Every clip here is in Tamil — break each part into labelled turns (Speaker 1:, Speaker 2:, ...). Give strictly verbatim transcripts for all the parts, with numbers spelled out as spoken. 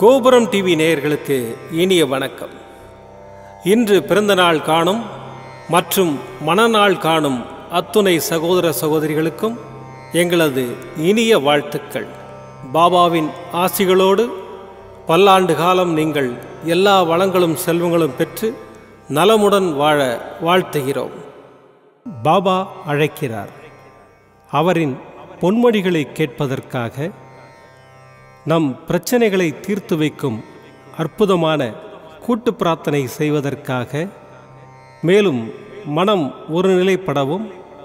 Speaker 1: கோபுரம் டிவி நேயர்களுக்கு இனிய வணக்கம். இன்று பிறந்தநாள் காணும் மற்றும் மணநாள் காணும் அத்துணை சகோதர சகோதரிகளுக்கும் எங்களது இனிய வாழ்த்துக்கள். பாபாவின் ஆசிகளோடு பல்லாண்டு காலம் நீங்கள் எல்லா வளங்களும் செல்வங்களும் பெற்று நலமுடன் வாழ வாழ்த்துகிறோம். பாபா அழைக்கிறார். அவரின் பொன்மொழிகளை கேட்பதற்காக, நம் பிரச்சனைகளை தீர்த்து வைக்கும் அற்புதமான கூட்டு பிரார்த்தனை செய்வதற்காக, மேலும் மனம் ஒருநிலைப்படவும்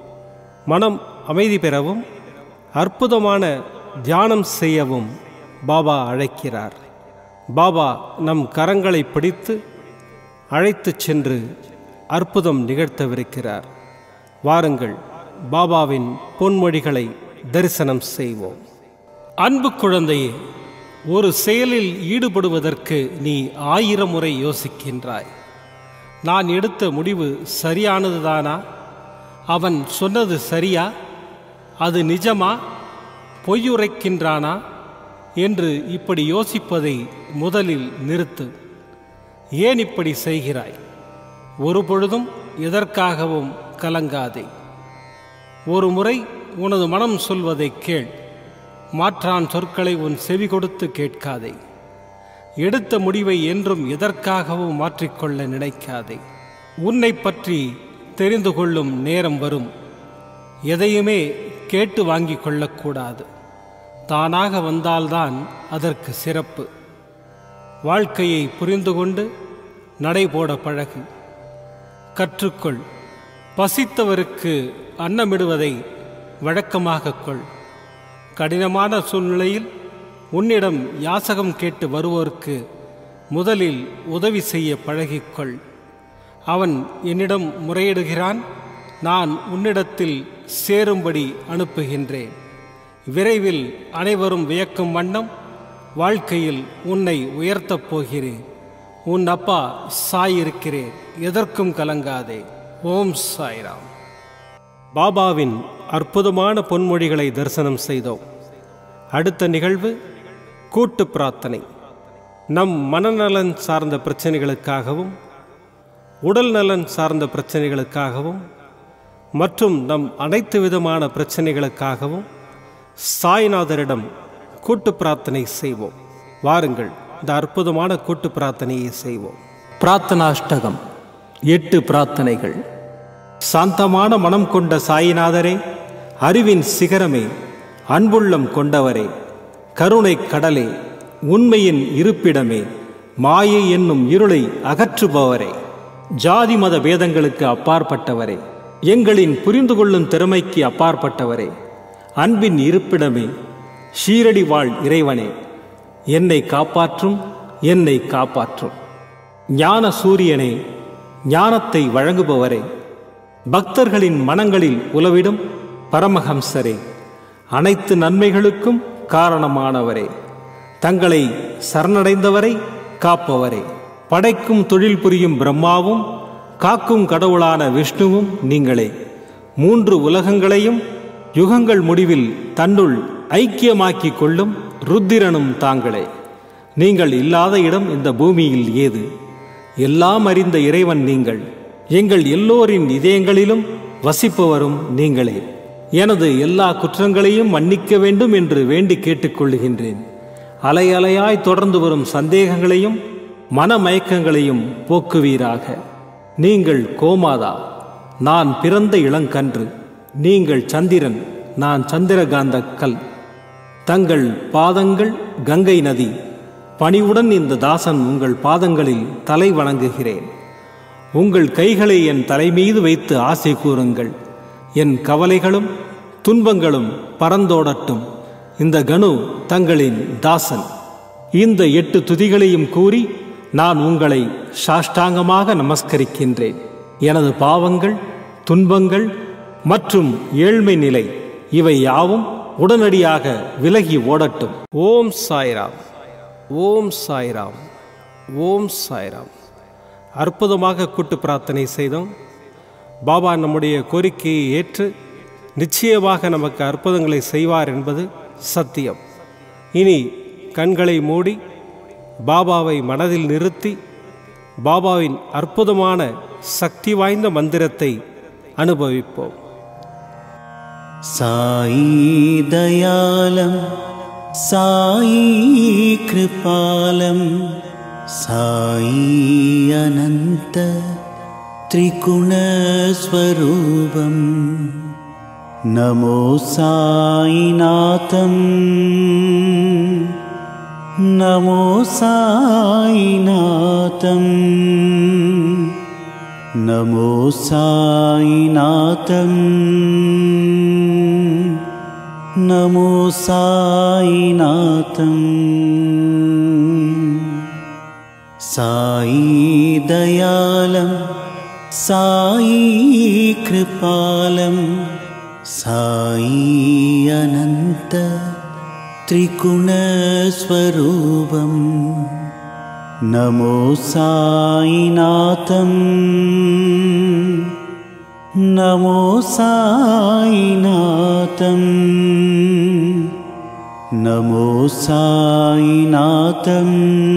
Speaker 1: மனம் அமைதி பெறவும் அற்புதமான தியானம் செய்யவும் பாபா அழைக்கிறார். பாபா நம் கரங்களை பிடித்து அழைத்துச் சென்று அற்புதம் நிகழ்த்தவிருக்கிறார். வாருங்கள், பாபாவின் பொன்மொழிகளை தரிசனம் செய்வோம். அன்பு குழந்தையே, ஒரு செயலில் ஈடுபடுவதற்கு நீ ஆயிரம் முறை யோசிக்கின்றாய். நான் எடுத்த முடிவு சரியானதுதானா? அவன் சொன்னது சரியா? அது நிஜமா? பொய்யுரைக்கின்றானா என்று இப்படி யோசிப்பதை முதலில் நிறுத்து. ஏன் இப்படி செய்கிறாய்? ஒரு பொழுதும் எதற்காகவும் கலங்காதே. ஒரு முறை உனது மனம் சொல்வதை கேள். மாற்றான் சொற்களை உன் செவி கொடுத்து கேட்காதே. எடுத்த முடிவை என்றும் எதற்காகவும் மாற்றிக்கொள்ள நினைக்காதே. உன்னை பற்றி தெரிந்து கொள்ளும் நேரம் வரும். எதையுமே கேட்டு வாங்கி கொள்ளக்கூடாது. தானாக வந்தால்தான் அதற்கு சிறப்பு. வாழ்க்கையை புரிந்து கொண்டு நடைபோட பழகு. கற்றுக்கொள். பசித்தவருக்கு அன்னமிடுவதை வழக்கமாக கொள். கடினமான சூழ்நிலையில் உன்னிடம் யாசகம் கேட்டு வருவோருக்கு முதலில் உதவி செய்ய பழகிக்கொள். அவன் என்னிடம் முறையிடுகிறான், நான் உன்னிடத்தில் சேரும்படி அனுப்புகின்றேன். விரைவில் அனைவரும் வியக்கும் வண்ணம் வாழ்க்கையில் உன்னை உயர்த்தப் போகிறேன். உன் அப்பா சாய் இருக்கிறேன், எதற்கும் கலங்காதே. ஓம் சாய்ராம். பாபாவின் அற்புதமான பொன்மொழிகளை தரிசனம் செய்தோம். அடுத்த நிகழ்வு கூட்டு பிரார்த்தனை. நம் மனநலன் சார்ந்த பிரச்சனைகளுக்காகவும் உடல் நலன் சார்ந்த பிரச்சனைகளுக்காகவும் மற்றும் நம் அனைத்து விதமான பிரச்சனைகளுக்காகவும் சாய்நாதரிடம் கூட்டு பிரார்த்தனை செய்வோம். வாருங்கள், இந்த அற்புதமான கூட்டு பிரார்த்தனையை செய்வோம். பிரார்த்தனாஷ்டகம். எட்டு பிரார்த்தனைகள். சாந்தமான மனம் கொண்ட சாயிநாதரே, அறிவின் சிகரமே, அன்புள்ளம் கொண்டவரே, கருணை கடலே, உண்மையின் இருப்பிடமே, மாயை என்னும் இருளை அகற்றுபவரே, ஜாதி மத வேதங்களுக்கு அப்பாற்பட்டவரே, எங்களின் புரிந்து கொள்ளும் திறமைக்கு அப்பாற்பட்டவரே, அன்பின் இருப்பிடமே, ஷீரடி வாழ் இறைவனே, என்னை காப்பாற்றும், என்னை காப்பாற்றும். ஞான சூரியனே, ஞானத்தை வழங்குபவரே, பக்தர்களின் மனங்களில் உலவிடும் பரமஹம்சரே, அனைத்து நன்மைகளுக்கும் காரணமானவரே, தங்களை சரணடைந்தவரை காப்பவரே, படைக்கும் தொழில் புரியும் பிரம்மாவும் காக்கும் கடவுளான விஷ்ணுவும் நீங்களே. மூன்று உலகங்களையும் யுகங்கள் முடிவில் தன்னுள் ஐக்கியமாக்கிக் கொள்ளும் ருத்திரனும் தாங்களே. நீங்கள் இல்லாத இடம் இந்த பூமியில் ஏது? எல்லாம் அறிந்த இறைவன் நீங்கள். எங்கள் எல்லோரின் இதயங்களிலும் வசிப்பவரும் நீங்களே. எனது எல்லா குற்றங்களையும் மன்னிக்க வேண்டும் என்று வேண்டி கேட்டுக்கொள்ளுகின்றேன். அலை அலையாய் தொடர்ந்து வரும் சந்தேகங்களையும் மனமயக்கங்களையும் போக்குவீராக. நீங்கள் கோமாதா, நான் பிறந்த இளங்கன்று. நீங்கள் சந்திரன், நான் சந்திரகாந்த கல். தங்கள் பாதங்கள் கங்கை நதி. பணிவுடன் இந்த தாசன் உங்கள் பாதங்களில் தலை வணங்குகிறேன். உங்கள் கைகளை என் தலைமீது வைத்து ஆசை கூறுங்கள். என் கவலைகளும் துன்பங்களும் பறந்தோடட்டும். இந்த கணு தங்களின் தாசன். இந்த எட்டு துதிகளையும் கூறி நான் உங்களை சாஷ்டாங்கமாக நமஸ்கரிக்கின்றேன். எனது பாவங்கள், துன்பங்கள் மற்றும் ஏழ்மை நிலை இவை யாவும் உடனடியாக விலகி ஓடட்டும். ஓம் சாய்ராம், ஓம் சாய்ராம், ஓம் சாய்ராம். அற்புதமாக கூட்டு பிரார்த்தனை செய்தோம். பாபா நம்முடைய கோரிக்கையை ஏற்று நிச்சயமாக நமக்கு அற்புதங்களை செய்வார் என்பது சத்தியம். இனி கண்களை மூடி பாபாவை மனதில் நிறுத்தி பாபாவின் அற்புதமான சக்தி வாய்ந்த மந்திரத்தை அனுபவிப்போம்.
Speaker 2: சாயி தயாலம் சாயி கிருபாலம் சாயி அனந்த திரிகுணஸ்வரூபம் நமோ சாயிநாதம் நமோ சாயிநாதம் நமோ சாயிநாதம் நமோ சாயிநாதம். சாயி தயாலம் சாயி கிருபாலம் சாயி அனந்த திரிகுணஸ்வரூபம் நமோ சாயிநாதம் நமோ சாயிநாதம் நமோ சாயிநாதம்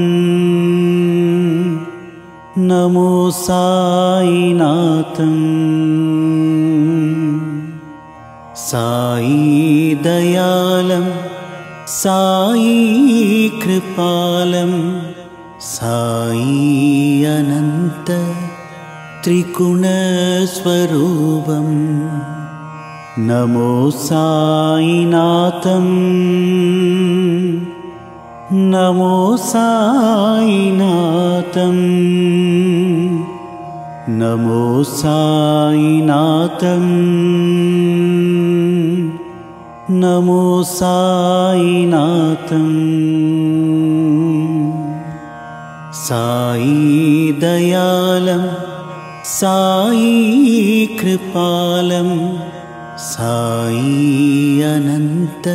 Speaker 2: நமோ சாயிநாதம். சாயி தயாலம் சாயி கிருபாலம் சாயி அனந்த திரிகுணஸ்வரூபம் நமோ சாயிநாதம் நமோ சாயிநாதம் நமோ சாயிநாதம் நமோ சாயிநாதம். சாயி தயாலம் சாயி கிருபாலம் சாயி அனந்த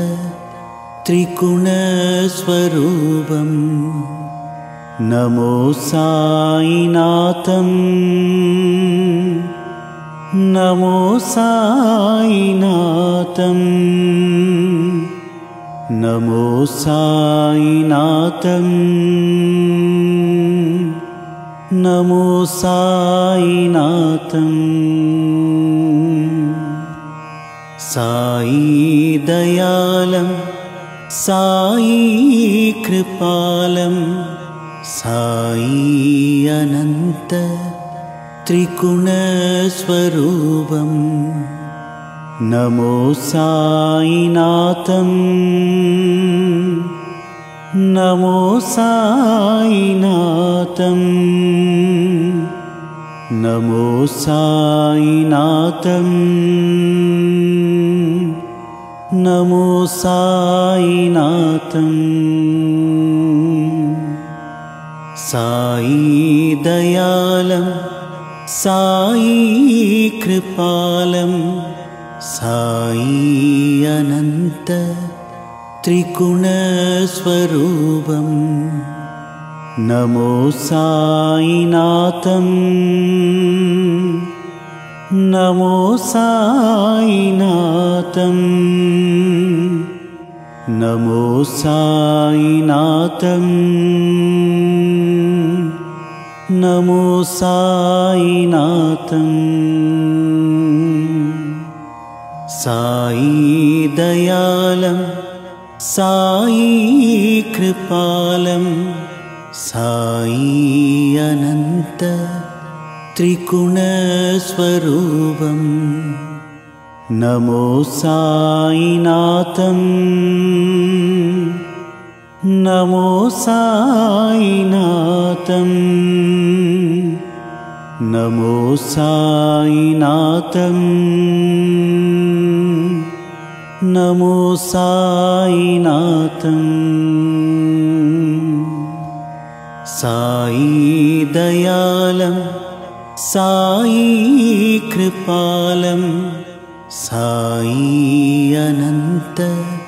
Speaker 2: திரிகுணஸ்வரூபம் நமோ சாயிநாதம் நமோ சாயிநாதம் நமோ சாயிநாதம் நமோ சாயிநாதம். சாயி தயாலம் சாயி கிருபாலம் சாயி அனந்த திரிகுணஸ்வரூபம் நமோ சாயிநாதம் நமோ சாயிநாதம் நமோ சாயிநாதம் நமோ சாயிநாதம். சாயி தயாலம் சாயி கிருபாலம் சாயி அனந்த திரிகுணஸ்வரூபம் நமோ சாயிநாதம் நமோ சாயிநாதம் நமோ சாயிநாதம் நமோ சாயிநாதம். சாயி தயாலம் சாயி கிருபாலம் சாயி அனந்த திரிகுணஸ்வரூபம் நமோ சாயிநாதம் நமோ சாயிநாதம் நமோ சாயிநாதம் நமோ சாயிநாதம். சாயி தயாலம் சாயி கிருபாலம் சாயி அனந்த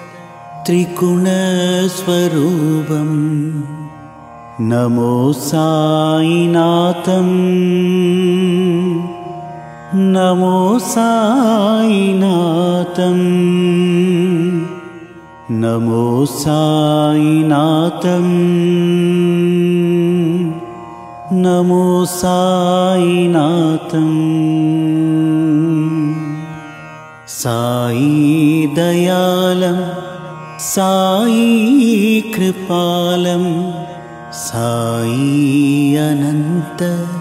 Speaker 2: திரிகுணஸ்வரூபம் நமோ சாயிநாதம் நமோ சாயிநாதம் नमो साईनाथं नमो साईनाथं साई दयालं साई कृपालं साई अनंत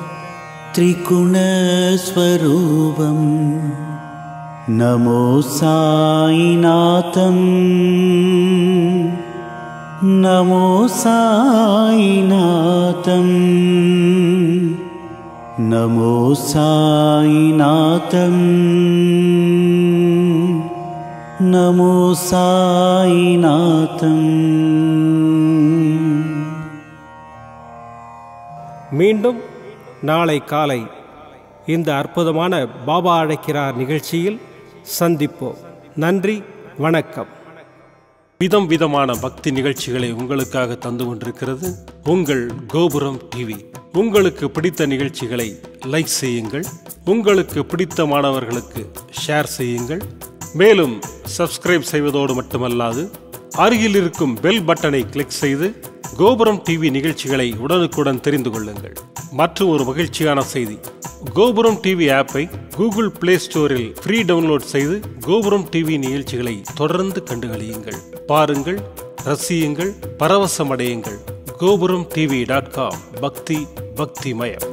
Speaker 2: त्रिगुणस्वरूपं नमो साईनाथं नमो साईनाथं नमो साईनाथं नमो साईनाथं।
Speaker 1: மீண்டும் நாளை காலை இந்த அற்புதமான பாபா அழைக்கிறார் நிகழ்ச்சியில் சந்திப்போம். நன்றி, வணக்கம். விதம் விதமான பக்தி நிகழ்ச்சிகளை உங்களுக்காக தந்து கொண்டிருக்கிறது உங்கள் கோபுரம் டிவி. உங்களுக்கு பிடித்த நிகழ்ச்சிகளை லைக் செய்யுங்கள், உங்களுக்கு பிடித்த மாணவர்களுக்கு ஷேர் செய்யுங்கள். மேலும் சப்ஸ்கிரைப் செய்வதோடு மட்டுமல்லாது அருகில் இருக்கும் பெல் பட்டனை கிளிக் செய்து கோபுரம் டிவி நிகழ்ச்சிகளை உடனுக்குடன் தெரிந்து கொள்ளுங்கள். மற்றும் ஒரு மகிழ்ச்சியான செய்தி, கோபுரம் டிவி ஆப்பை கூகுள் பிளே ஸ்டோரில் ஃப்ரீ டவுன்லோட் செய்து கோபுரம் டிவி நிகழ்ச்சிகளை தொடர்ந்து கண்டுகளியுங்கள், பாருங்கள், ரசியுங்கள், பரவசமடையுங்கள். கோபுரம் டிவி டாட் காம். பக்தி பக்திமயம்.